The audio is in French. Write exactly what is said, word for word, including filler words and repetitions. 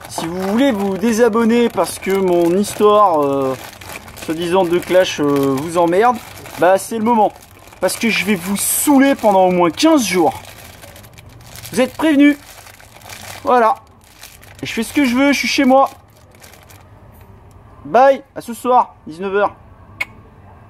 Si vous voulez vous désabonner parce que mon histoire, euh, soi-disant de Clash, euh, vous emmerde, bah c'est le moment. Parce que je vais vous saouler pendant au moins quinze jours. Vous êtes prévenus. Voilà. Et je fais ce que je veux, je suis chez moi. Bye, à ce soir, dix-neuf heures.